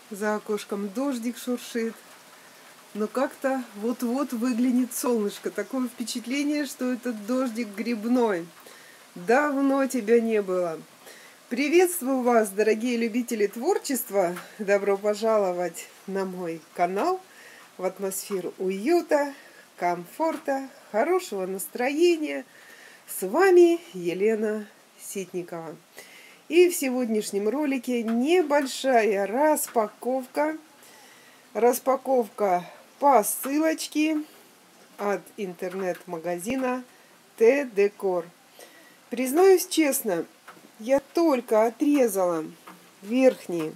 За окошком дождик шуршит. Но как-то вот-вот выглянет солнышко. Такое впечатление, что этот дождик грибной. Давно тебя не было. Приветствую вас, дорогие любители творчества. Добро пожаловать на мой канал в атмосферу уюта, комфорта, хорошего настроения. С вами Елена Ситникова. И в сегодняшнем ролике небольшая распаковка посылочки от интернет-магазина Т-Декор. Признаюсь честно, я только отрезала верхние,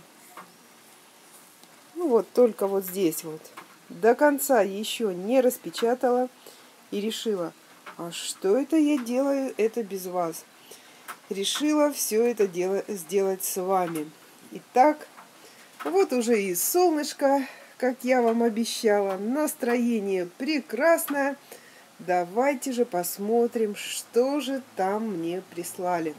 только вот здесь вот, до конца еще не распечатала и решила, а что это я делаю это без вас? Решила все это дело сделать с вами. Итак, вот уже и солнышко, как я вам обещала, настроение прекрасное. Давайте же посмотрим, что же там мне прислали.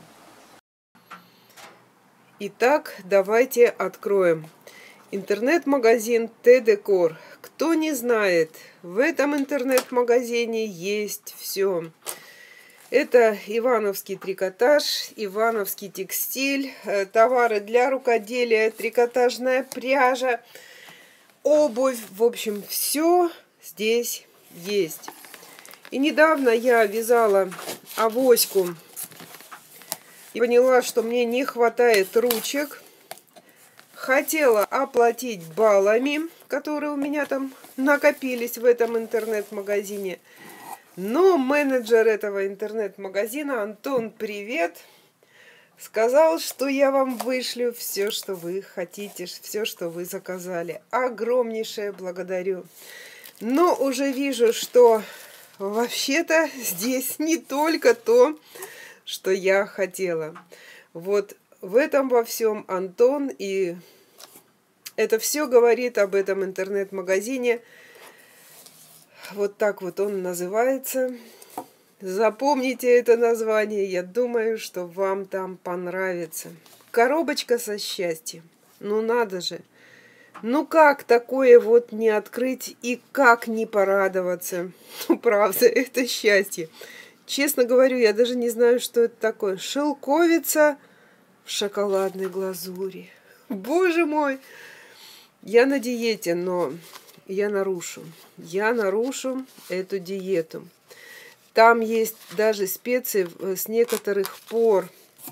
Итак, давайте откроем. Интернет-магазин Т-Декор. Кто не знает, в этом интернет-магазине есть все. Это ивановский трикотаж, ивановский текстиль, товары для рукоделия, трикотажная пряжа, обувь. В общем, все здесь есть. И недавно я вязала авоську и поняла, что мне не хватает ручек. Хотела оплатить баллами, которые у меня там накопились в этом интернет-магазине. Но менеджер этого интернет-магазина, Антон, привет, сказал, что я вам вышлю все, что вы хотите, все, что вы заказали. Огромнейшее благодарю. Но уже вижу, что вообще-то здесь не только то, что я хотела. Вот в этом во всем Антон, и это все говорит об этом интернет-магазине. Вот так вот он называется. Запомните это название. Я думаю, что вам там понравится. Коробочка со счастьем. Ну надо же. Ну как такое вот не открыть и как не порадоваться? Ну правда, это счастье. Честно говорю, я даже не знаю, что это такое. Шелковица в шоколадной глазури. Боже мой! Я на диете, но я нарушу эту диету. Там есть даже специи с некоторых пор.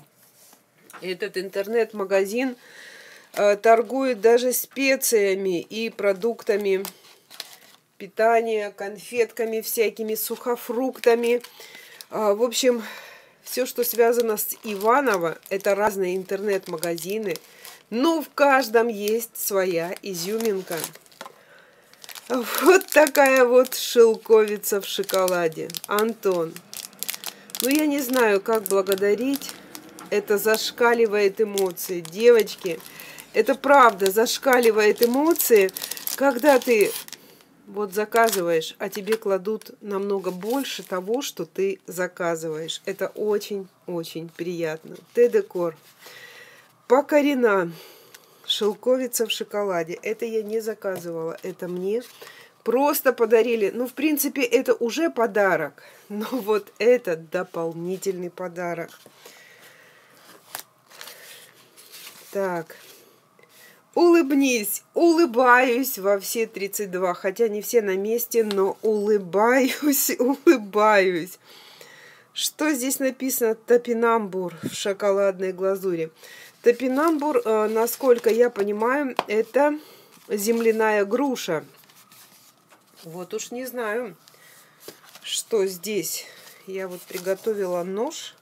Этот интернет-магазин торгует даже специями и продуктами питания, конфетками всякими, сухофруктами. В общем, все, что связано с Иваново, это разные интернет-магазины. Но в каждом есть своя изюминка. Вот такая вот шелковица в шоколаде. Антон, ну я не знаю, как благодарить. Это зашкаливает эмоции. Девочки, это правда зашкаливает эмоции, когда ты вот заказываешь, а тебе кладут намного больше того, что ты заказываешь. Это очень-очень приятно. Т-Декор. Покорена. Шелковица в шоколаде. Это я не заказывала. Это мне просто подарили. Ну, в принципе, это уже подарок. Но вот это дополнительный подарок. Так. Улыбнись. Улыбаюсь во все 32. Хотя не все на месте, но улыбаюсь. Что здесь написано? Топинамбур в шоколадной глазури. Топинамбур, насколько я понимаю, это земляная груша. Вот уж не знаю, что здесь. Я вот приготовила нож,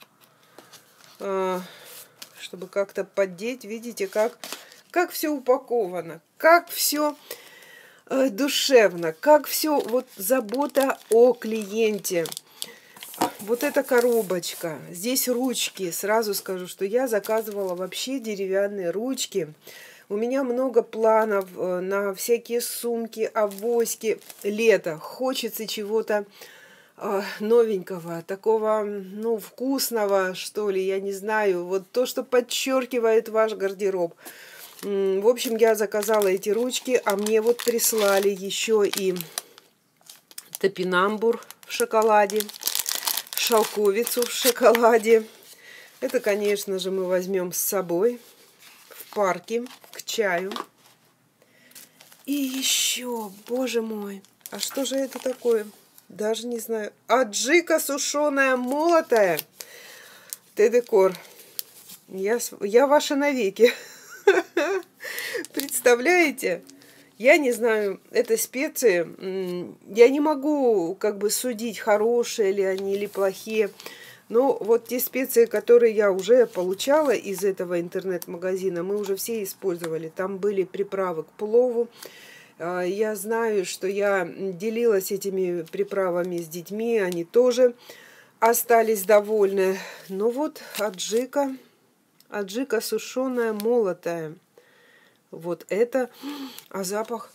чтобы как-то поддеть. Видите, как все упаковано, как все душевно, как все вот забота о клиенте. Вот эта коробочка, здесь ручки. Сразу скажу, что я заказывала вообще деревянные ручки. У меня много планов на всякие сумки, авоськи. Лето. Хочется чего-то новенького, такого, ну, вкусного, что ли, я не знаю. Вот то, что подчеркивает ваш гардероб. В общем, я заказала эти ручки, а мне вот прислали еще и топинамбур в шоколаде, шелковицу в шоколаде. Это, конечно же, мы возьмем с собой в парке к чаю. И еще, боже мой, а что же это такое? Даже не знаю. Аджика сушеная молотая. Т-декор. Я ваша навеки. Представляете? Я не знаю, это специи. Я не могу как бы судить, хорошие ли они или плохие. Но вот те специи, которые я уже получала из этого интернет-магазина, мы уже все использовали. Там были приправы к плову. Я знаю, что я делилась этими приправами с детьми. Они тоже остались довольны. Но вот аджика сушеная, молотая. Вот это. А запах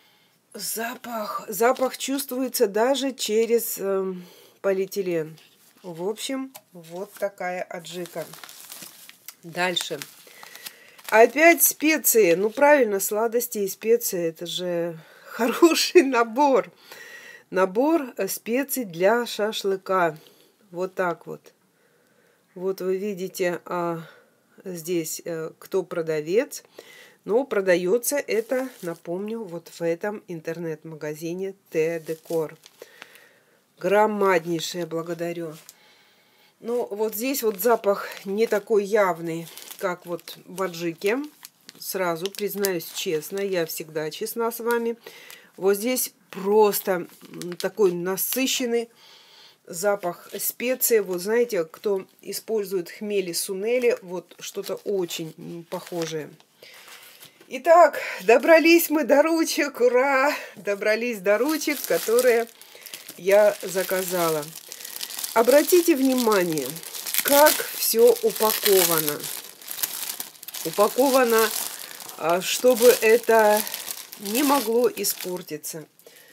чувствуется даже через полиэтилен. В общем, вот такая аджика. Дальше. Опять специи. Ну, правильно, сладости и специи. Это же хороший набор. Набор специй для шашлыка. Вот так вот. Вот вы видите здесь, кто продавец. Но продается это, напомню, вот в этом интернет-магазине Т-декор. Громаднейшее благодарю. Ну, вот здесь вот запах не такой явный, как вот в аджике. Сразу признаюсь честно, я всегда честна с вами. Вот здесь просто такой насыщенный запах специи. Вот знаете, кто использует хмели сунели, вот что-то очень похожее. Итак, добрались мы до ручек, ура! Добрались до ручек, которые я заказала. Обратите внимание, как все упаковано. Упаковано, чтобы это не могло испортиться.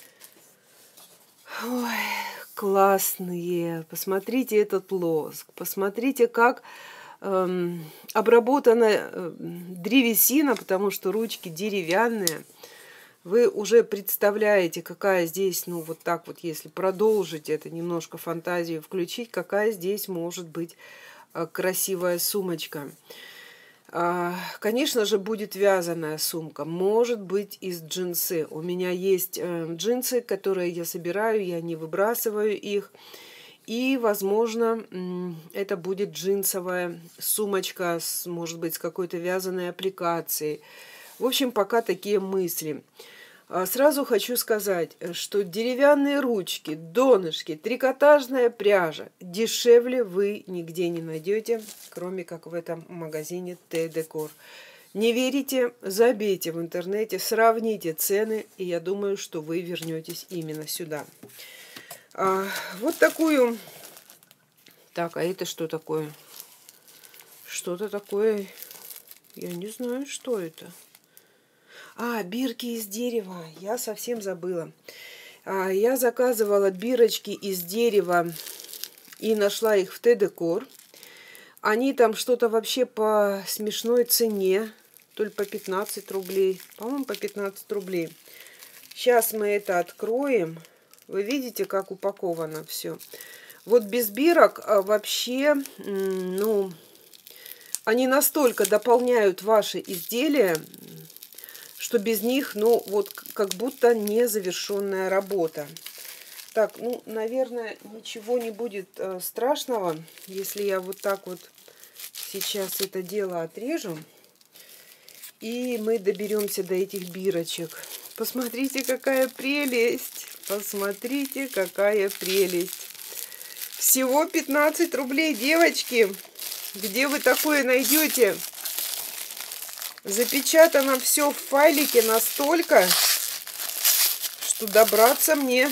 Ой, классные. Посмотрите этот лоск. Посмотрите, как обработана древесина, потому что ручки деревянные. Вы уже представляете, какая здесь, ну вот так вот, если продолжить это, немножко фантазию включить, какая здесь может быть красивая сумочка. Конечно же, будет вязаная сумка, может быть из джинсы. У меня есть джинсы, которые я собираю, я не выбрасываю их. И, возможно, это будет джинсовая сумочка, может быть, с какой-то вязаной аппликацией. В общем, пока такие мысли. Сразу хочу сказать, что деревянные ручки, донышки, трикотажная пряжа дешевле вы нигде не найдете, кроме как в этом магазине Т-декор. Не верите? Забейте в интернете, сравните цены, и я думаю, что вы вернетесь именно сюда. Вот такую... Так, а это что такое? Что-то такое... Я не знаю, что это. Бирки из дерева. Я совсем забыла. Я заказывала бирочки из дерева и нашла их в Т-декор. Они там что-то вообще по смешной цене. То ли по 15 рублей. По-моему, по 15 рублей. Сейчас мы это откроем. Вы видите, как упаковано все. Вот без бирок вообще, ну, они настолько дополняют ваши изделия, что без них, ну, вот как будто незавершенная работа. Так, ну, наверное, ничего не будет страшного, если я вот так вот сейчас это дело отрежу. И мы доберемся до этих бирочек. Посмотрите, какая прелесть! Посмотрите, какая прелесть! Всего 15 рублей, девочки! Где вы такое найдете? Запечатано все в файлике настолько, что добраться мне,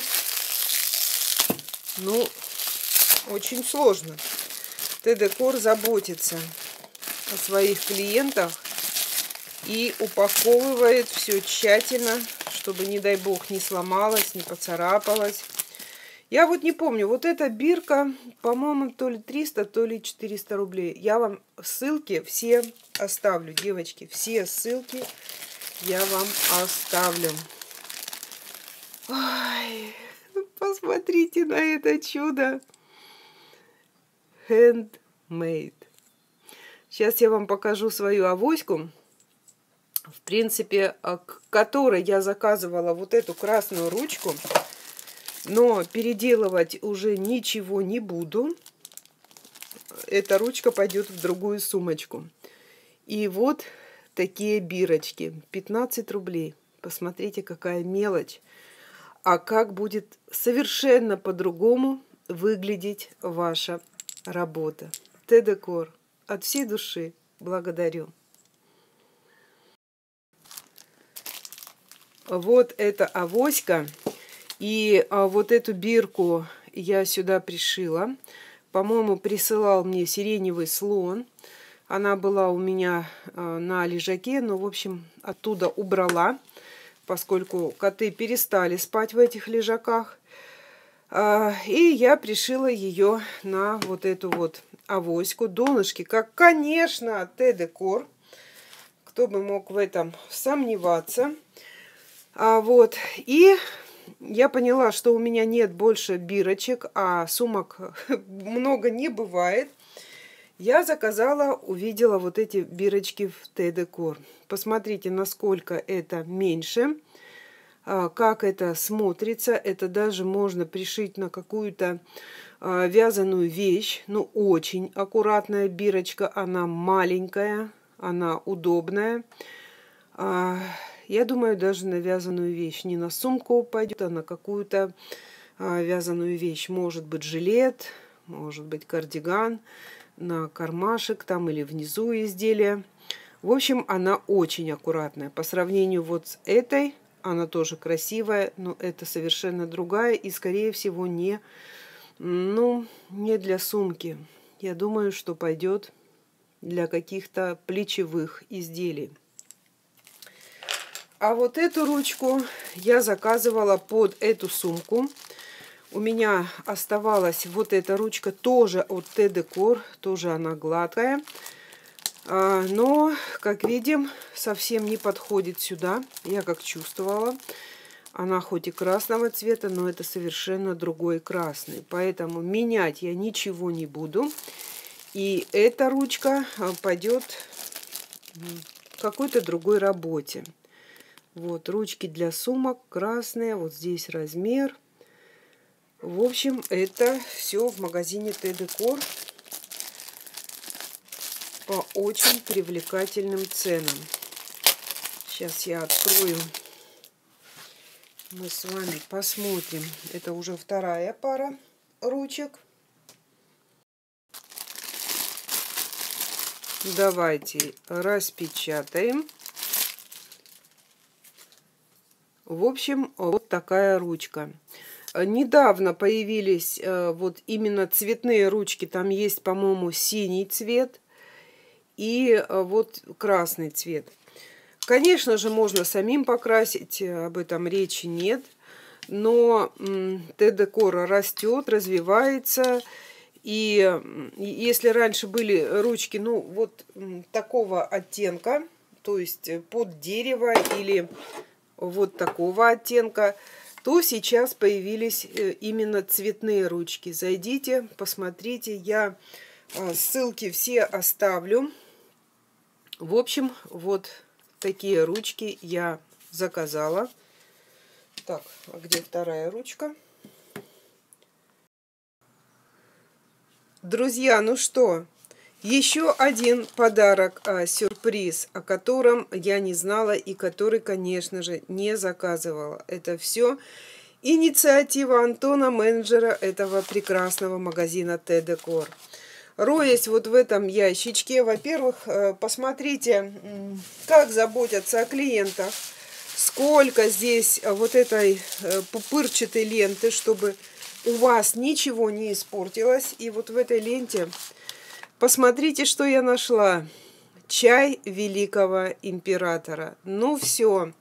ну, очень сложно. Т-декор заботится о своих клиентах и упаковывает все тщательно, чтобы, не дай бог, не сломалось, не поцарапалось. Я вот не помню, вот эта бирка, по-моему, то ли 300, то ли 400 рублей. Я вам ссылки все оставлю, девочки. Все ссылки я вам оставлю. Ой, посмотрите на это чудо. Handmade. Сейчас я вам покажу свою авоську. В принципе, к которой я заказывала вот эту красную ручку. Но переделывать уже ничего не буду. Эта ручка пойдет в другую сумочку. И вот такие бирочки. 15 рублей. Посмотрите, какая мелочь. А как будет совершенно по-другому выглядеть ваша работа. Т-декор. От всей души благодарю. Вот эта авоська. И вот эту бирку я сюда пришила. По-моему, присылал мне сиреневый слон. Она была у меня на лежаке, но, в общем, оттуда убрала, поскольку коты перестали спать в этих лежаках. И я пришила ее на вот эту вот авоську. Донышки, как, конечно, Т-декор. Кто бы мог в этом сомневаться. Вот. И я поняла, что у меня нет больше бирочек, а сумок много не бывает. Я заказала, увидела вот эти бирочки в Т-декор. Посмотрите, насколько это меньше, как это смотрится. Это даже можно пришить на какую-то вязаную вещь. Ну, очень аккуратная бирочка, она маленькая, она удобная. Я думаю, даже на вязаную вещь. Не на сумку упадет, а на какую-то вязаную вещь. Может быть жилет, может быть кардиган, на кармашек там или внизу изделия. В общем, она очень аккуратная. По сравнению вот с этой, она тоже красивая, но это совершенно другая и, скорее всего, не для сумки. Я думаю, что пойдет для каких-то плечевых изделий. А вот эту ручку я заказывала под эту сумку. У меня оставалась вот эта ручка тоже от Т-декор. Тоже она гладкая. Но, как видим, совсем не подходит сюда. Я как чувствовала. Она хоть и красного цвета, но это совершенно другой красный. Поэтому менять я ничего не буду. И эта ручка пойдет в какой-то другой работе. Вот, ручки для сумок красные, вот здесь размер. В общем, это все в магазине Т-декор по очень привлекательным ценам. Сейчас я открою. Мы с вами посмотрим. Это уже вторая пара ручек. Давайте распечатаем. В общем, вот такая ручка. Недавно появились вот именно цветные ручки. Там есть, по-моему, синий цвет и вот красный цвет. Конечно же, можно самим покрасить, об этом речи нет. Но Т-декор растет, развивается. И если раньше были ручки, ну, вот такого оттенка, то есть под дерево или вот такого оттенка, то сейчас появились именно цветные ручки. Зайдите, посмотрите, я ссылки все оставлю. В общем, вот такие ручки я заказала. Так, а где вторая ручка? Друзья, ну что, еще один подарок, сюрприз, о котором я не знала и который, конечно же, не заказывала. Это все инициатива Антона, менеджера этого прекрасного магазина Т-декор. Роясь вот в этом ящичке, во-первых, посмотрите, как заботятся о клиентах, сколько здесь вот этой пупырчатой ленты, чтобы у вас ничего не испортилось. И вот в этой ленте посмотрите, что я нашла. Чай великого императора. Ну все,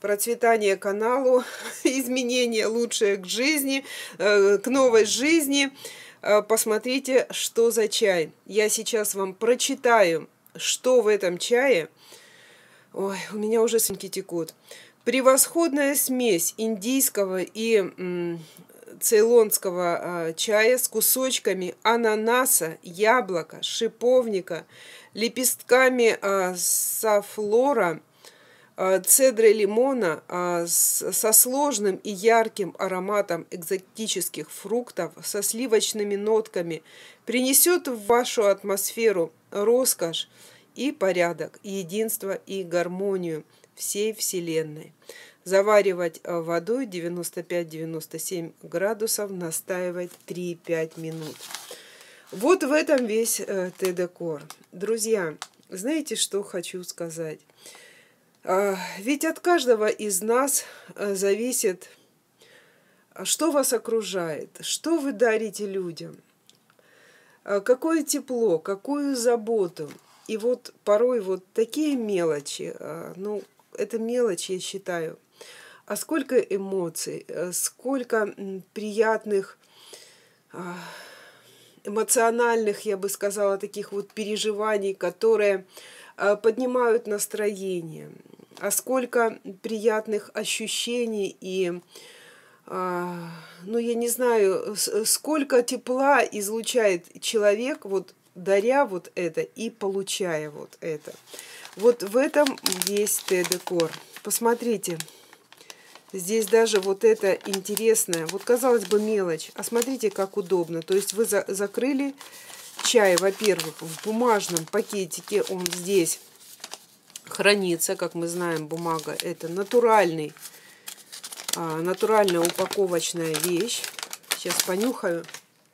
процветания каналу, изменения лучшее к жизни, к новой жизни. Посмотрите, что за чай. Я сейчас вам прочитаю, что в этом чае. Ой, у меня уже слюнки текут. Превосходная смесь индийского и цейлонского чая с кусочками ананаса, яблока, шиповника, лепестками сафлора, цедры лимона со сложным и ярким ароматом экзотических фруктов, со сливочными нотками, принесет в вашу атмосферу роскошь и порядок, единство и гармонию всей Вселенной. Заваривать водой 95-97 градусов, настаивать 3-5 минут. Вот в этом весь ТД-кор. Друзья, знаете, что хочу сказать? Ведь от каждого из нас зависит, что вас окружает, что вы дарите людям, какое тепло, какую заботу. И вот порой вот такие мелочи, ну, это мелочи, я считаю, а сколько эмоций, сколько приятных, эмоциональных, я бы сказала, таких вот переживаний, которые поднимают настроение, а сколько приятных ощущений и, ну, я не знаю, сколько тепла излучает человек, вот даря вот это и получая вот это. Вот в этом весь ТД-кор. Посмотрите, здесь даже вот это интересное, вот казалось бы мелочь, а смотрите, как удобно. То есть вы закрыли чай, во-первых, в бумажном пакетике, он здесь хранится, как мы знаем, бумага это натуральная упаковочная вещь. Сейчас понюхаю.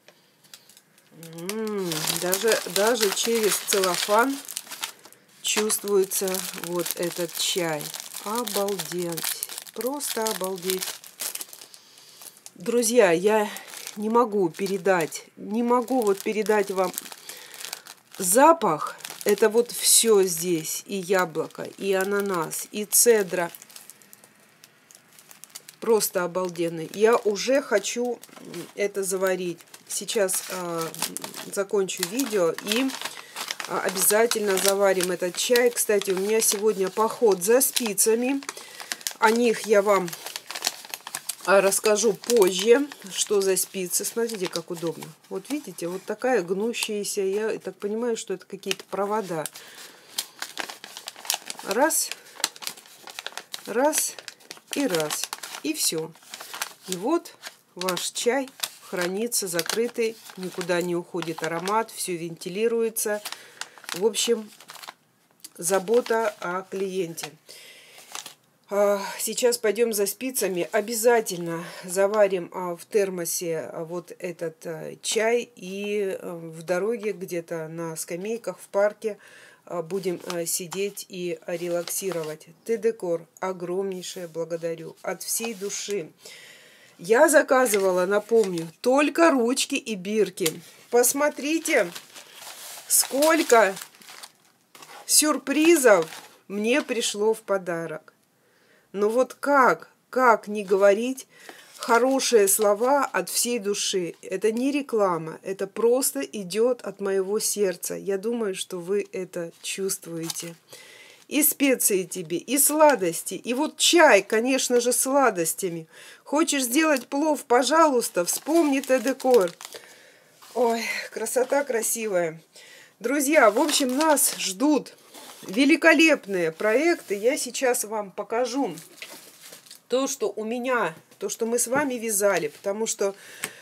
Даже через целлофан чувствуется вот этот чай. Обалдеть. Просто обалдеть. Друзья, я не могу передать вам запах. Это вот все здесь. И яблоко, и ананас, и цедра. Просто обалденный. Я уже хочу это заварить. Сейчас закончу видео и обязательно заварим этот чай. Кстати, у меня сегодня поход за спицами. О них я вам расскажу позже, что за спицы. Смотрите, как удобно. Вот видите, вот такая гнущаяся. Я так понимаю, что это какие-то провода. Раз, раз и раз. И все. И вот ваш чай хранится закрытый, никуда не уходит аромат, все вентилируется. В общем, забота о клиенте. Сейчас пойдем за спицами. Обязательно заварим в термосе вот этот чай. И в дороге где-то на скамейках в парке будем сидеть и релаксировать. ТД-кор, огромнейшее благодарю от всей души. Я заказывала, напомню, только ручки и бирки. Посмотрите, сколько сюрпризов мне пришло в подарок. Но вот как не говорить хорошие слова от всей души. Это не реклама, это просто идет от моего сердца. Я думаю, что вы это чувствуете. И специи тебе, и сладости, и вот чай, конечно же, сладостями. Хочешь сделать плов, пожалуйста, вспомни ТД-кор. Ой, красота красивая. Друзья, в общем, нас ждут великолепные проекты. Я сейчас вам покажу то, что у меня, то, что мы с вами вязали, потому что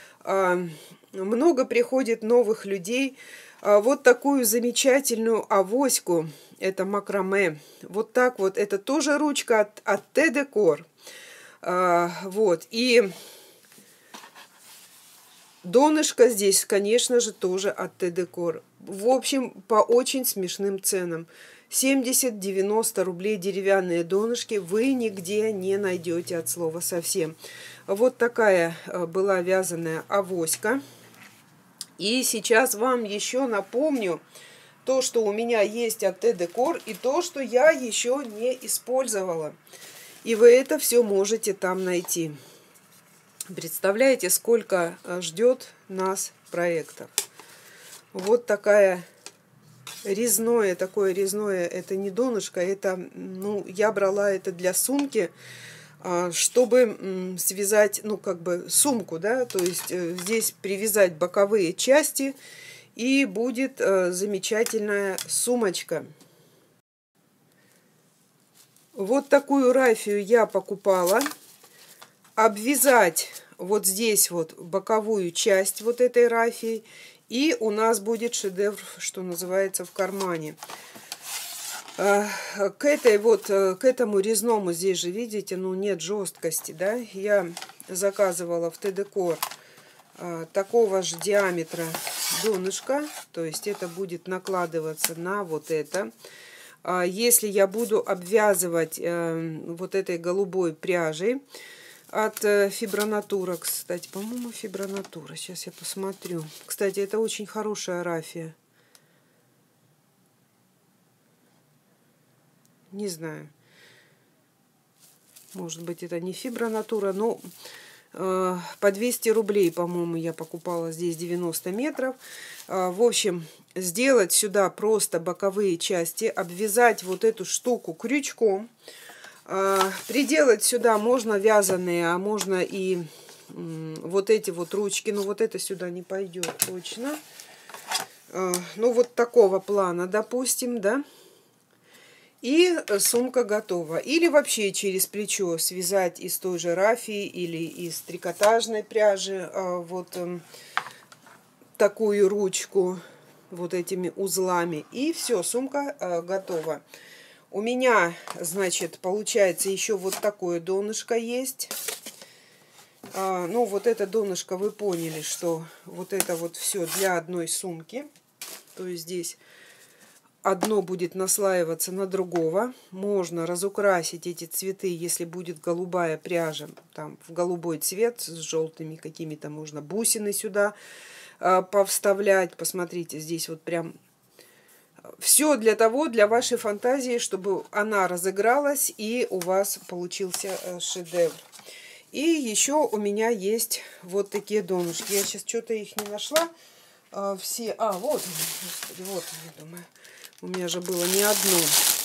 много приходит новых людей. Вот такую замечательную авоську, это макраме. Вот так вот, это тоже ручка от ТД-кор. Вот, и донышко здесь, конечно же, тоже от ТД-кор. В общем, по очень смешным ценам. 70-90 рублей деревянные донышки вы нигде не найдете от слова совсем. Вот такая была вязаная авоська. И сейчас вам еще напомню то, что у меня есть от ТД-кор, и то, что я еще не использовала. И вы это все можете там найти. Представляете, сколько ждет нас проектов. Вот такое резное, это не донышко, это, ну, я брала это для сумки, чтобы связать, ну, как бы сумку, да, то есть здесь привязать боковые части, и будет замечательная сумочка. Вот такую рафию я покупала. Обвязать вот здесь вот боковую часть вот этой рафии, и у нас будет шедевр, что называется, в кармане. К этому резному здесь же, видите, ну нет жесткости, да? Я заказывала в ТД-Кор такого же диаметра донышко, то есть это будет накладываться на вот это. Если я буду обвязывать вот этой голубой пряжей от Фибронатура, кстати, по-моему, Фибронатура, сейчас я посмотрю. Кстати, это очень хорошая рафия. Не знаю. Может быть, это не Фибронатура, но по 200 рублей, по-моему, я покупала здесь 90 метров. В общем, сделать сюда просто боковые части, обвязать вот эту штуку крючком. Приделать сюда можно вязаные, а можно и вот эти вот ручки. Но вот это сюда не пойдет точно. Ну, вот такого плана, допустим, да. И сумка готова. Или вообще через плечо связать из той же рафии или из трикотажной пряжи вот такую ручку вот этими узлами. И все, сумка готова. У меня, значит, получается еще вот такое донышко есть. Ну, вот это донышко вы поняли, что вот это вот все для одной сумки. То есть здесь одно будет наслаиваться на другого. Можно разукрасить эти цветы, если будет голубая пряжа, там в голубой цвет с желтыми какими-то, можно бусины сюда повставлять. Посмотрите, здесь вот прям все для вашей фантазии, чтобы она разыгралась и у вас получился шедевр. И еще у меня есть вот такие донышки. Я сейчас что-то их не нашла. Все, вот, господи, вот, я думаю. У меня же было не одно.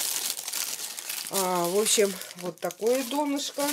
В общем, вот такое донышко.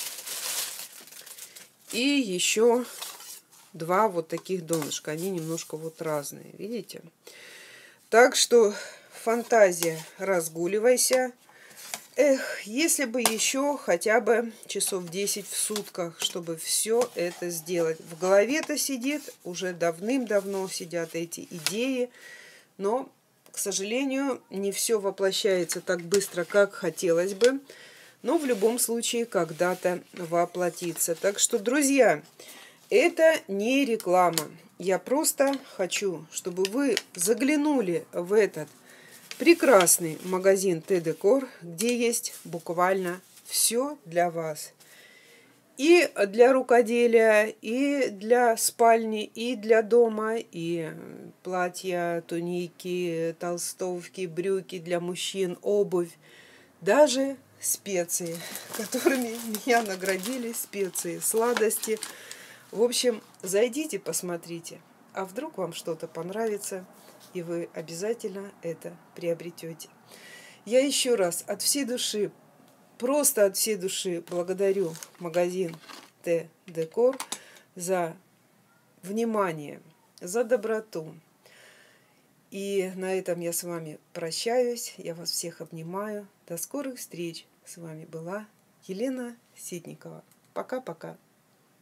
И еще два вот таких донышка. Они немножко вот разные, видите? Так что фантазия, разгуливайся. Эх, если бы еще хотя бы часов 10 в сутках, чтобы все это сделать. В голове-то сидит, уже давным-давно сидят эти идеи, но, к сожалению, не все воплощается так быстро, как хотелось бы. Но в любом случае когда-то воплотится. Так что, друзья, это не реклама. Я просто хочу, чтобы вы заглянули в этот прекрасный магазин ТД-Кор, где есть буквально все для вас. И для рукоделия, и для спальни, и для дома, и платья, туники, толстовки, брюки для мужчин, обувь, даже специи, которыми меня наградили, специи, сладости. В общем, зайдите, посмотрите, а вдруг вам что-то понравится, и вы обязательно это приобретете. Я еще раз от всей души, просто от всей души благодарю магазин ТД-Кор за внимание, за доброту. И на этом я с вами прощаюсь. Я вас всех обнимаю. До скорых встреч. С вами была Елена Ситникова. Пока-пока.